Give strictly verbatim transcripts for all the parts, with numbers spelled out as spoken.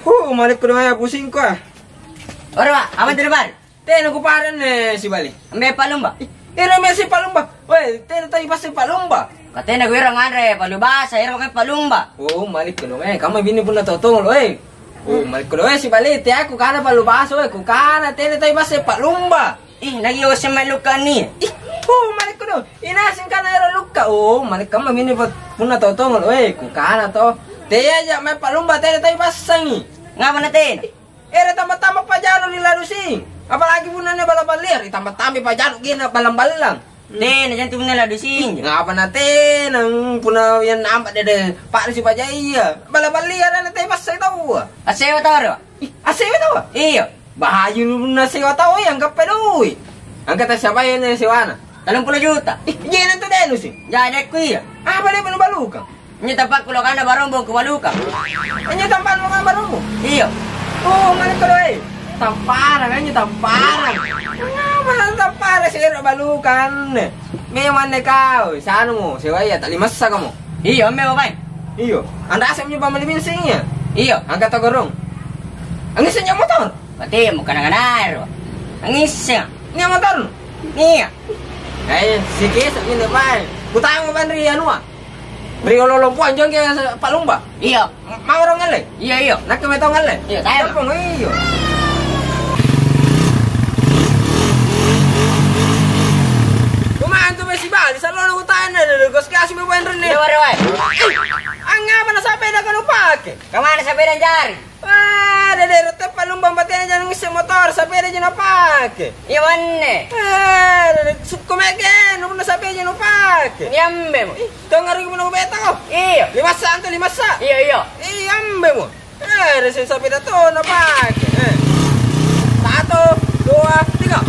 Uh, malik ko na pusing ko ah. Ora ba, aman dito ba? Tena ko paran eh si Bali. May palumba. Ira may si palumba. Weh, tena tayo pa si palumba. Katena gue orang andre palubasa, ira kami palumba. Oh, malik ko na eh. Kamu bini pun na totong eh. Oh, malik ko na eh si Bali. Te ako kana palubasa eh. Kukana, tena tayo pa si palumba. Ih, nag-iwas sa maluka ni. Ih, oh, malik ko na. Inasin ka na ira luka. Oh, malik kamu bini pun na totong eh. Kukana to. Te aja may palumba, tena tayo pa sangi. Ngapa natin? Era tambah-tambah pajano di ladusing. Apalagi punanya balaban liar, ditambah-tambah pajano gina balang-balang. Ten, jangan tuh nela dusing. Ngapa natin ang puna yan nampak dede pak si pajaya. Balaban liar na tayo pas saya tahu. Asewa taro. Asewa tahu. Iyo. Bahaya na sewa tahu yang kapedoy. Ang kata siapa yan na sewana? Talong puluh juta. Ih, yan ang tudeno sih. Jadi aku iya. Ah, balik pa balukan. Ini tapak kulo kana barombong ke baluka. Ini tampan mo nga baru mo. Iyo. Oh, malik ko eh. Tamparan, kan tamparan. Ngapa na tamparan si Ero balukan? May mana kau? Saan mo? Siwaya, talimasa ka mo. Iyo, may babay. Iyo. Ang rasam niyo ba malibinsin niya? Iyo. Ang katagorong. Ang isa niya motor. Pati mo ka na ganaro. Ang isa. Niya motor. Niya. Ay, sige, sabihin na ba? Butayan mo ba rin ano ah? Beri ololompuan dyan kaya sa palumba. Iyo. Maurong ngalay. Iyo, iyo. Nakametong ngalay. Iyo, tayo. Tapong iyo. Kumaan to ba si Bali? Sa lolo utayan na. Kasi kasi may buwan rin eh. Iyo, wari, wari. Ang nga ba nasabay na ka no pake? Kamana sa bedang jari? Ah, dadero te palumbang batian dyan ng isang motor. Sabay na dyan na pake. Iyo, wane. Ah, kumegen. Nung nasabay dyan no pake. Niyambe mo. Ito nga rin mo na ubeta ko. Iyo. Limasa, anto limasa. Iyo, iyo. Eh, ambe mo. Eh, resin sabi na to, napag. Eh. Satu, dua, tiga.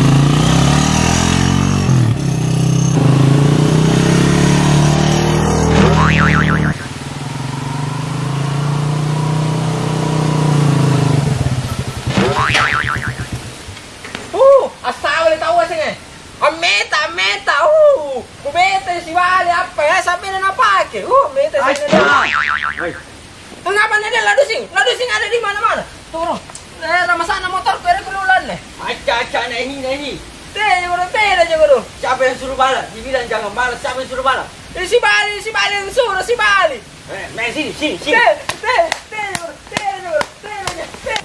Uh, asawa ulit tawa sige. Ang meta, meta. Uh, kumeta si Wali apa ya? Sabi na napake. Uh, meta si na. Kenapa nih dia ladusing? Ladusing ada di mana-mana. Turun. Eh, ramasana motor ko ere kululan nih. Aca-aca nahi nahi. Teh, guru, teh aja guru. Siapa yang suruh balas? Dibilang jangan balas. Siapa yang suruh balas? Eh, si Bali, si Bali yang suruh, si Bali. Eh, main sini, sini, sini. Teh, teh, teh guru, teh guru, teh aja. Teh.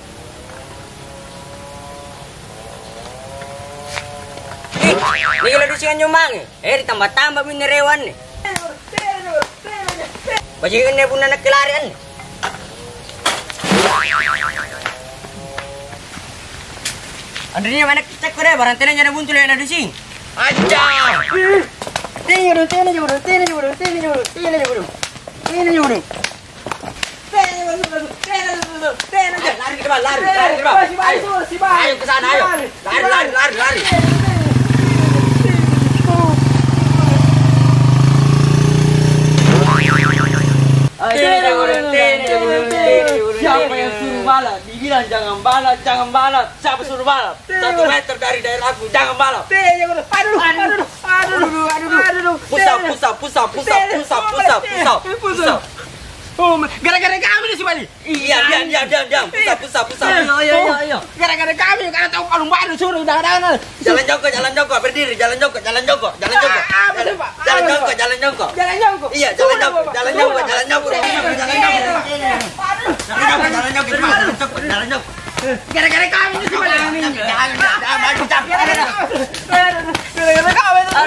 Eh, ini kalau dusingan nyumang eh. Eh, ditambah-tambah minerewan nih. Teh guru, teh guru, teh aja. Teh. Bajikan dia pun anak kelarian nih. Andrinya mana cek ko deh, barang tena nyana buntul yang ada dusing. Aja. Tena guru, tena guru, tena guru, tena guru, tena guru. Tena guru. Teh guru, teh guru, teh aja. Lari ke depan, lari, Teh, lari ke depan. si Bali Ayo. suruh, si Bali. Ayo ke sana, ayo. Lari, lari, lari, lari. Tena guru, tena guru, tena guru. Siapa yang suruh balas? Dibilang jangan balas, jangan balas. Siapa suruh balas? Satu meter dari daerah aku, jangan balas. Teh aja guru. Aduh, aduh, aduh, aduh, aduh, aduh. Pusap, pusap, pusap, pusap, pusap, pusap, pusap, pusap. Oh, gara-gara kami nih si Bali. Iya, diam, diam, diam, diam. Pusap, pusap, pusap. Ayo, ayo, ayo, ayo. Gara-gara kami, karena tahu palung baru suruh dahan-dahan. Jalan jongkok, jalan jongkok, berdiri, jalan jongkok, jalan jongkok, jalan jongkok. Ah, apa sih, Pak? Jalan Apa, jongkok, Pak? jalan jongkok. Jalan jongkok. Iya, jalan jongkok, jalan jongkok, jalan jongkok, jalan jongkok, jalan jongkok. Jalan jongkok, jalan jongkok, jalan jongkok, jalan jongkok. Gara-gara kami nih si Bali. Jangan, jangan, maju, capek. Gara-gara kami tuh.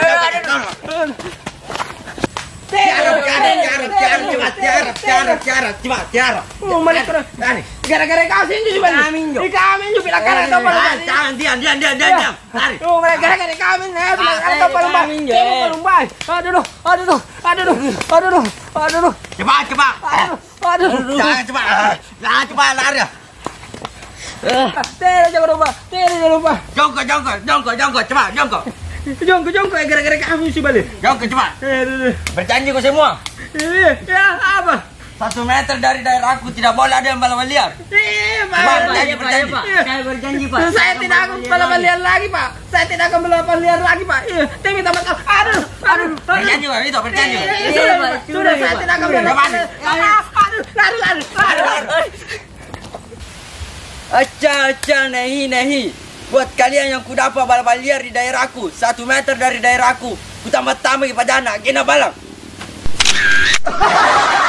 Tiarap, tiarap, tiarap, tiarap, cepat, tiarap, tiarap, tiarap, cepat, tiarap. Oh, mana kena? Lari. Gara-gara kami sih si Bali. Kami, Jo. Di kami juga bila karena tahu palung Jangan, baru. jangan, diam, diam, diam, diam, diam. Lari. Oh, gara-gara kami nih, bila karena tahu palung baru. Kami, Jo. Palung baru. Aduh, aduh, aduh, aduh, aduh, aduh, aduh. Cepat, cepat. Aduh, aduh. Jangan cepat. Jangan cepat, lari. Teh aja lupa, teh aja lupa. Jongkok, jongkok, jongkok, jongkok, cepat, jongkok. Jongkok, jongkok, gara-gara kami si Bali. Jongkok, cepat. Aduh, Berjanji kau semua. iya, ya apa? Satu meter dari daerah aku tidak boleh ada yang balapan liar. Iya, Pak. Cepat, Saya berjanji, Pak, ya berjanji. Pak. Saya berjanji Pak. Saya tidak akan balapan liar lagi, Pak. Saya tidak akan balapan liar lagi, Pak. Iya, saya minta maaf. Aduh, aduh, Berjanji, Pak, itu berjanji. Iya, Iya, sudah, Pak. Pak. Sudah, saya tidak akan balapan. Aduh, lari, lari, lari, lari. Acal, acal, nehi, nehi. Buat kalian yang kudapat balap liar di daerahku, satu meter dari daerahku, ku tambah tambah pada anak, kena balap.